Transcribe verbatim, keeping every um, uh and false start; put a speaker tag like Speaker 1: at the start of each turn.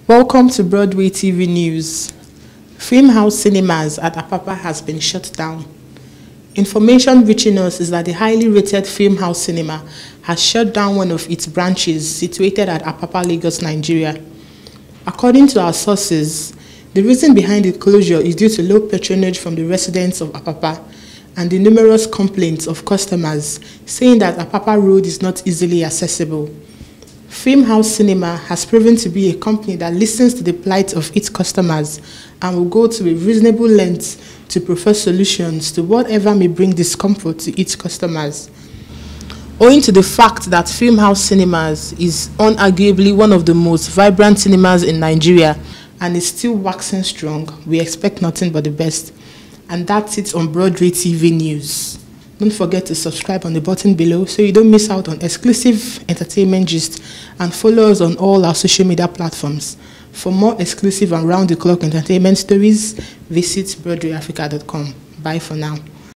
Speaker 1: Welcome to Broadway T V News. FilmHouse cinemas at Apapa has been shut down. Information reaching us is that the highly rated FilmHouse cinema has shut down one of its branches situated at Apapa, Lagos, Nigeria. According to our sources, the reason behind the closure is due to low patronage from the residents of Apapa and the numerous complaints of customers saying that Apapa Road is not easily accessible. FilmHouse Cinema has proven to be a company that listens to the plight of its customers and will go to a reasonable length to provide solutions to whatever may bring discomfort to its customers. Owing to the fact that FilmHouse Cinemas is unarguably one of the most vibrant cinemas in Nigeria and is still waxing strong, we expect nothing but the best. And that's it on Broadway T V News. Don't forget to subscribe on the button below so you don't miss out on exclusive entertainment gist, and follow us on all our social media platforms. For more exclusive and round-the-clock entertainment stories, visit broadway africa dot com. Bye for now.